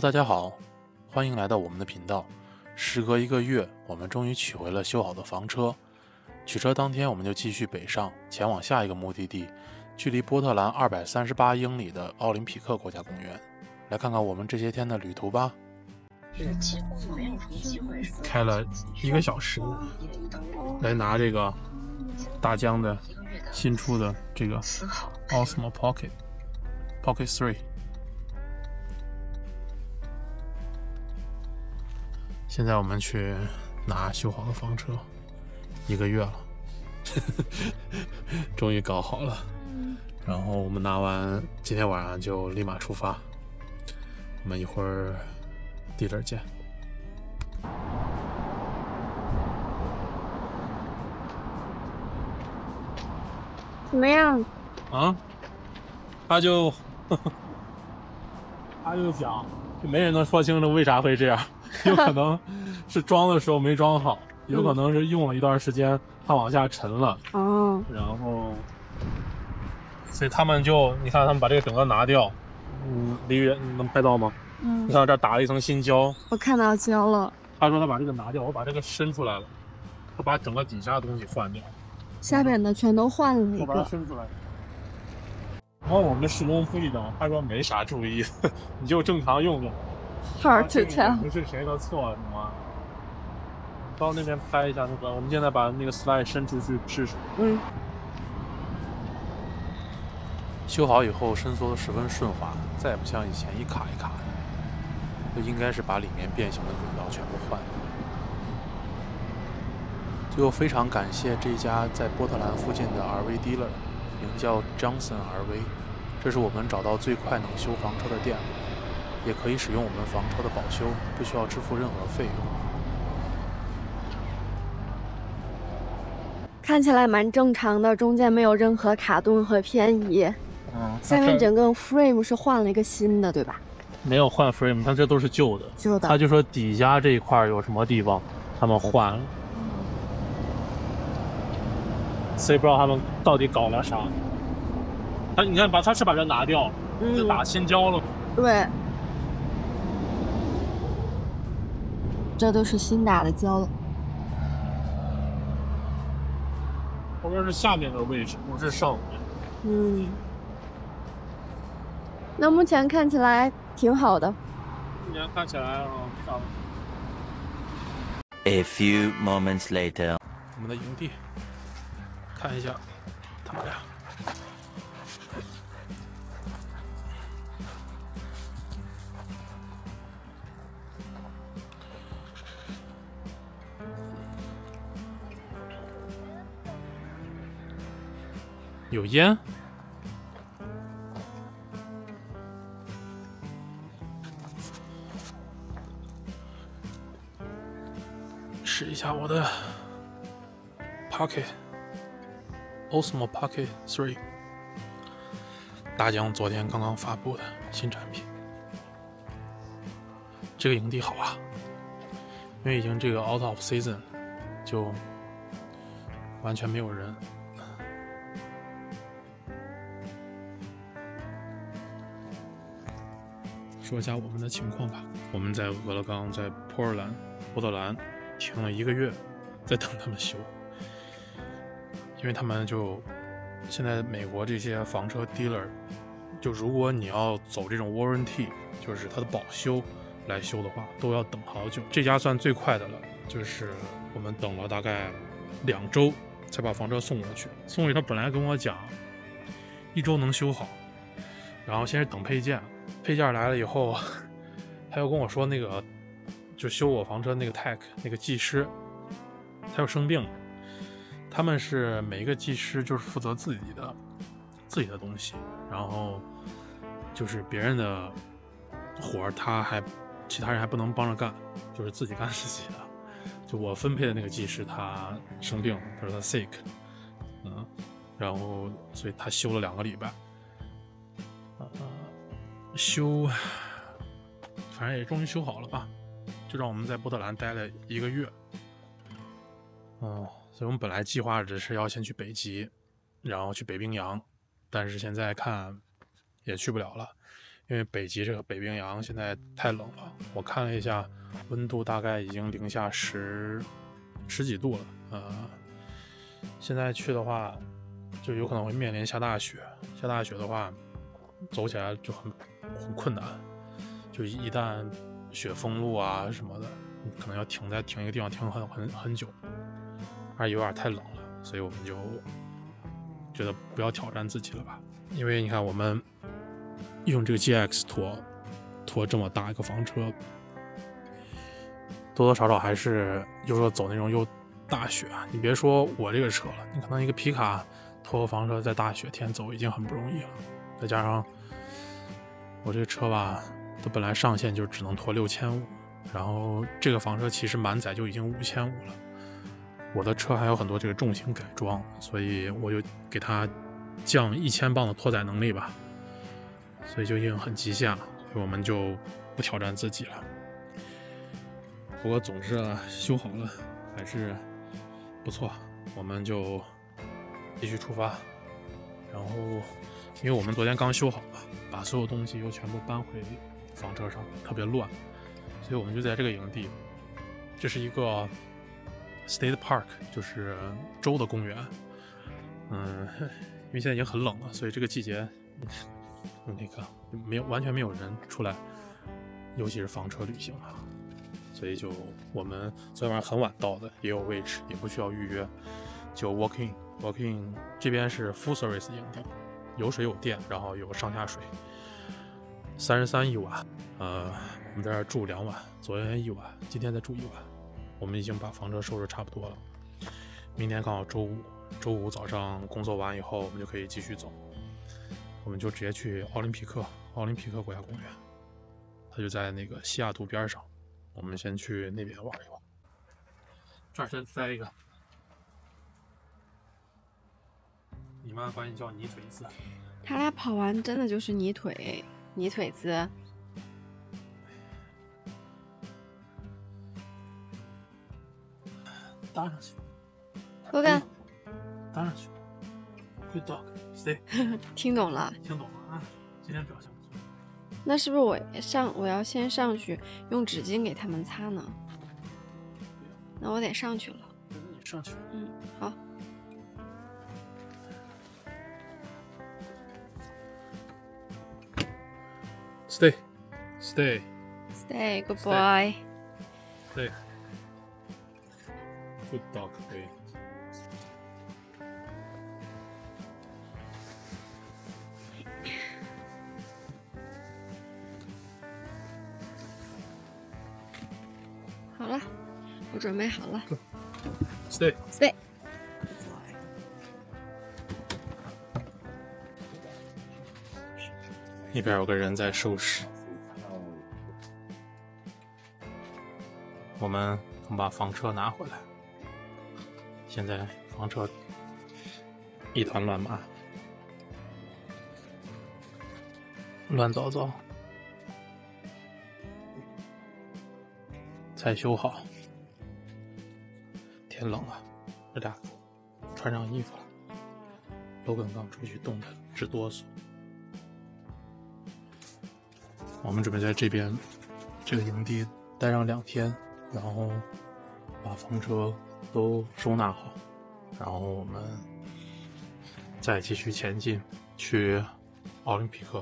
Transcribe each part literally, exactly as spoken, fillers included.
大家好，欢迎来到我们的频道。时隔一个月，我们终于取回了修好的房车。取车当天，我们就继续北上，前往下一个目的地，距离波特兰二百三十八英里的奥林匹克国家公园。来看看我们这些天的旅途吧。开了一个小时，来拿这个大疆的新出的这个 Osmo Pocket Pocket 三。现在我们去拿修好的房车，一个月了，终于搞好了。然后我们拿完，今天晚上就立马出发。我们一会儿地这儿见。 怎么样？ 啊？他就，呵呵他就讲，就没人能说清楚为啥会这样。有可能是装的时候没装好，有可能是用了一段时间，它往下沉了。 哦。 然后，所以他们就，你看他们把这个整个拿掉，嗯，李宇能拍到吗？ 嗯。 你看这儿打了一层新胶。 我看到胶了。 他说他把这个拿掉，我把这个伸出来了，他把整个底下的东西换掉， 下边的全都换了一个。 我把它伸出来。然后我们施工费呢，他说没啥注意，你就正常用用。 Hard to tell。 不是谁的错，什么？到那边拍一下那个，我们现在把那个 slide 伸出去试试。 嗯。 修好以后伸缩的十分顺滑，再也不像以前一卡一卡的。就应该是把里面变形的轨道全部换掉。最后非常感谢这家在波特兰附近的 R V dealer， 名叫 Johnson R V， 这是我们找到最快能修房车的店了，也可以使用我们房车的保修，不需要支付任何费用。 看起来蛮正常的，中间没有任何卡顿和偏移。 嗯， 下面整个 frame 是换了一个新的，对吧？ 没有换 frame， 它这都是旧的。 旧的。 他就说底下这一块有什么地方，他们换了。所以不知道他们到底搞了啥。他你看，把他是把这拿掉了，嗯、就打新胶了。 对。这都是新打的胶了。 后边是下面的位置，不是上面。 嗯。那目前看起来挺好的。 目前看起来啊，上。 A few moments later， 我们的营地，看一下他们俩。有烟。试一下我的 Pocket Osmo Pocket 三，大疆昨天刚刚发布的新产品。这个营地好啊，因为已经这个 out of season， 就完全没有人。说一下我们的情况吧，我们在俄勒冈，在波尔兰、波特兰停了一个月，在等他们修，因为他们就现在美国这些房车 dealer， 就如果你要走这种 warranty， 就是它的保修来修的话，都要等好久。这家算最快的了，就是我们等了大概两周才把房车送过去。送过去他本来跟我讲一周能修好，然后先是等配件。配件来了以后，他又跟我说那个就修我房车那个 tech 那个技师，他又生病了。他们是每一个技师就是负责自己的自己的东西，然后就是别人的活他还其他人还不能帮着干，就是自己干自己的。就我分配的那个技师他生病，他说他 sick， 嗯，然后所以他休了两个礼拜。呃修，反正也终于修好了吧，就让我们在波特兰待了一个月。嗯，所以我们本来计划只是要先去北极，然后去北冰洋，但是现在看也去不了了， 因为北极这个北冰洋现在太冷了，我看了一下，温度大概已经零下十十几度了。呃，现在去的话，就有可能会面临下大雪。下大雪的话，走起来就很很困难。就一旦雪封路啊什么的，你可能要停在停一个地方停很很很久，而有点太冷了，所以我们就觉得不要挑战自己了吧。因为你看我们用这个 G X 拖拖这么大一个房车，多多少少还是就是说走那种又大雪，你别说我这个车了，你可能一个皮卡拖个房车在大雪天走已经很不容易了，再加上我这个车吧，它本来上限就只能拖六千五，然后这个房车其实满载就已经五千五了。我的车还有很多这个重型改装，所以我就给它降一千磅的拖载能力吧，所以就已经很极限了，所以我们就不挑战自己了。不过总之啊，修好了还是不错，我们就继续出发。然后因为我们昨天刚修好嘛，把所有东西又全部搬回房车上，特别乱，所以我们就在这个营地，这是一个 State Park， 就是州的公园。嗯，因为现在已经很冷了，所以这个季节那个没有完全没有人出来，尤其是房车旅行啊。所以就我们昨天晚上很晚到的，也有位置，也不需要预约，就 walk in walk in。 这边是 full service 营地，有水有电，然后有上下水，三十三一晚。呃，我们在这儿住两晚，昨天一晚，今天再住一晚。我们已经把房车收拾差不多了，明天刚好周五，周五早上工作完以后，我们就可以继续走。我们就直接去奥林匹克奥林匹克国家公园，它就在那个西雅图边上。我们先去那边玩一玩。这儿先栽一个，你妈管你叫泥腿子。 他俩跑完真的就是泥腿，泥腿子。 搭上去。 我干。 搭上去。Good dog, stay。 听懂了。 听懂了啊，今天表现不错。 那是不是我上我要先上去用纸巾给他们擦呢？那我得上去了。 那你上去。 嗯，好。 Stay, stay, stay, good boy. Stay. Good dog, stay. 好了，我准备好了。 Stay, stay. 那边有个人在收拾。我们刚把房车拿回来，现在房车一团乱麻，乱糟糟，才修好。天冷了，这俩穿上衣服了。Logan刚出去冻得直哆嗦。我们准备在这边这个营地待上两天，然后把房车都收纳好，然后我们再继续前进去奥林匹克。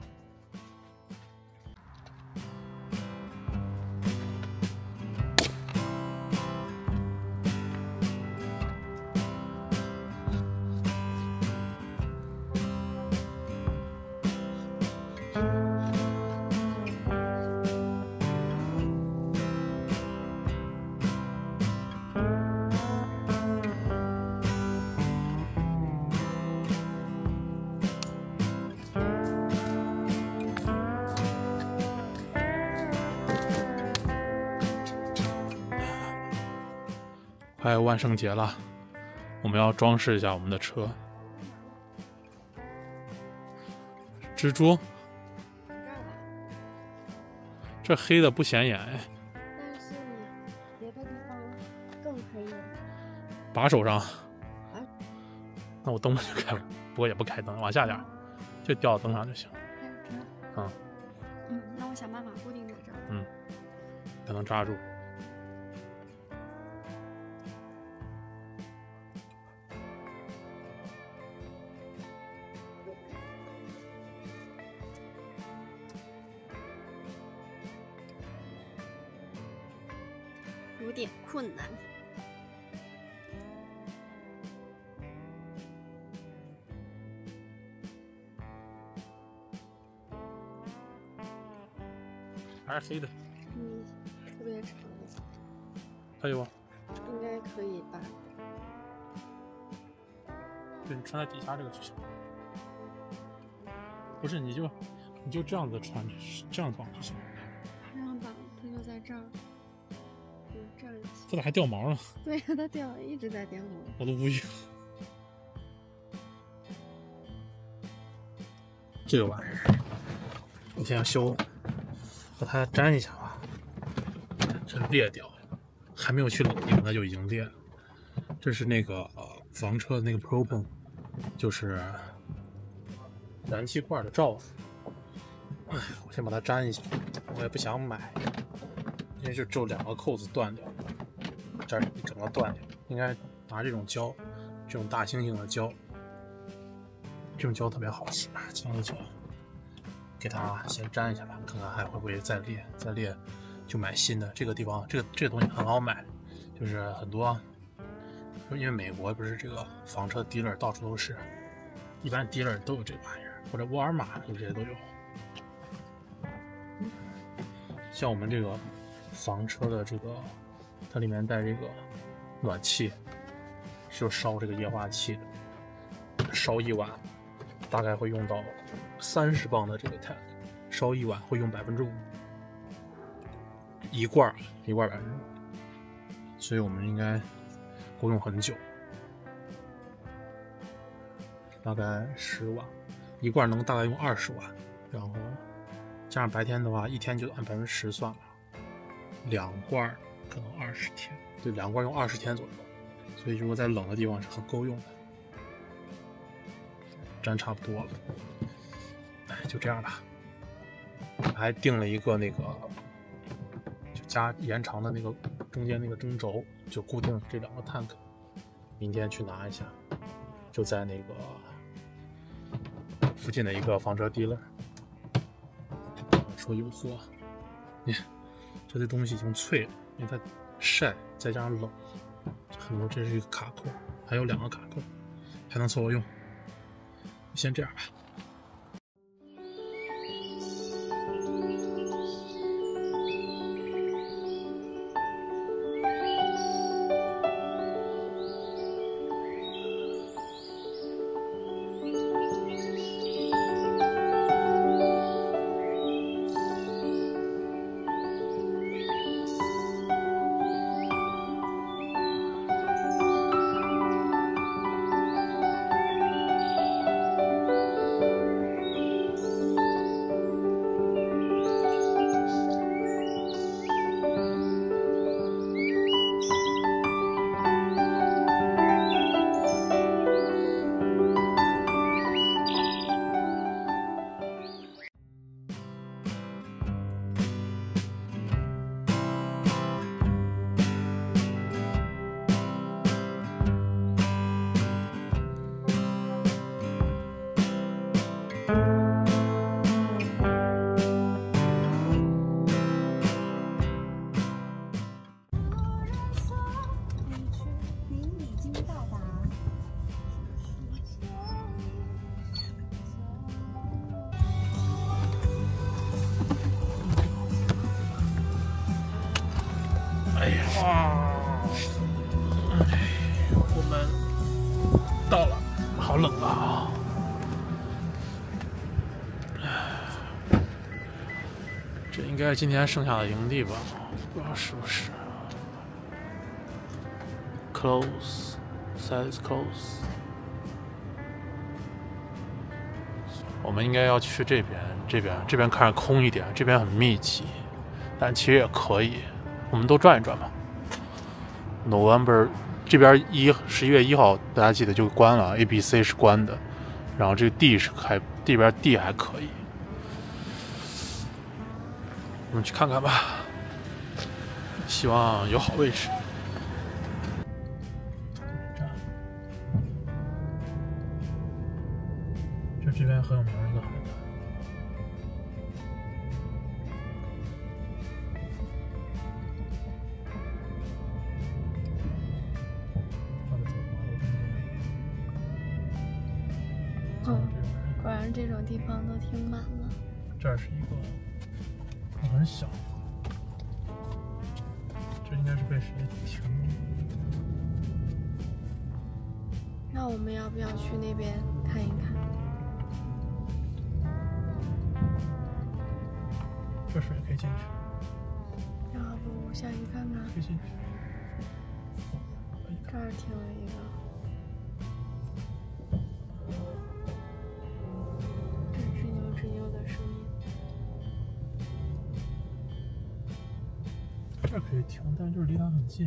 快万圣节了，我们要装饰一下我们的车。蜘蛛，这黑的不显眼哎。 但是你别的地方更黑了。 把手上。那我灯就开了，不过也不开灯，往下点，就吊到灯上就行。嗯， 嗯，那我想办法固定在这儿。 嗯，才能扎住。 有点困难。 还是黑的， 嗯，特别长， 可以吧？ 应该可以吧？ 对，你穿在底下这个就行。不是，你就你就这样子穿，这样绑就行。 这样绑，它就在这儿。嗯，这样就行。 这咋还掉毛呢？ 对呀，它掉，一直在掉毛。 我都无语。这个玩意儿，我先修，把它粘一下吧。这裂掉了，还没有去冷凝，它就已经裂了。这是那个呃房车的那个 propane， 就是燃气罐的罩子。哎，我先把它粘一下，我也不想买，因为就只有两个扣子断掉，这儿一整个断掉。应该拿这种胶，这种大猩猩的胶。这种胶特别好使，这样的胶给它先粘一下吧，看看还会不会再裂，再裂就买新的。这个地方这个这个东西很好买，就是很多，因为美国不是这个房车 dealer 到处都是，一般 dealer 都有这玩意儿，或者沃尔玛就这些都有。像我们这个房车的这个，它里面带这个暖气，是烧这个液化气的，烧一碗。大概会用到三十磅的这个 tank， 烧一碗会用百分之五，一罐一罐百分之五，所以我们应该够用很久，大概十碗，一罐能大概用二十碗，然后加上白天的话，一天就按百分之十算吧，两罐可能二十天，对，两罐用二十天左右，所以如果在冷的地方是很够用的。粘差不多了，哎，就这样吧。还定了一个那个，就加延长的那个中间那个中轴，就固定这两个 tank。明天去拿一下，就在那个附近的一个房车 dealer。说有货，你看这堆东西已经脆了，因为它晒再加上冷，很多这是一个卡扣，还有两个卡扣，还能凑合用。先这样吧。哎呀，我们到了，好冷啊！这应该是今天剩下的营地吧？不知道是不是 ？Close, says close。我们应该要去这边，这边这边看着空一点，这边很密集，但其实也可以。我们都转一转吧。November 这边一十一月一号，大家记得就关了 ，A、B、C 是关的，然后这个 D 是开，这边 D 还可以。 我们去看看吧，希望有好位置。这这边很有名的一个海滩。 嗯，果然这种地方都挺满了。 这儿是一个很小，这应该是被谁停？ 那我们要不要去那边看一看？ 这水可以进去。 要不下去看看？ 可以进去。 这儿停了一个。吱扭吱扭的声音。 这儿可以停，但是就是离它很近。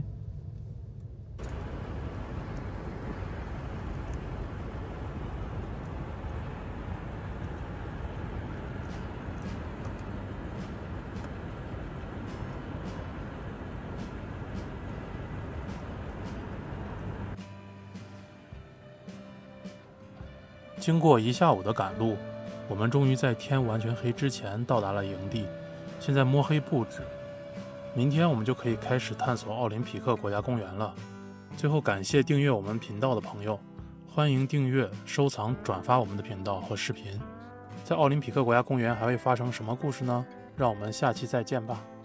经过一下午的赶路，我们终于在天完全黑之前到达了营地。现在摸黑布置，明天我们就可以开始探索奥林匹克国家公园了。最后感谢订阅我们频道的朋友，欢迎订阅、收藏、转发我们的频道和视频。在奥林匹克国家公园还会发生什么故事呢？让我们下期再见吧。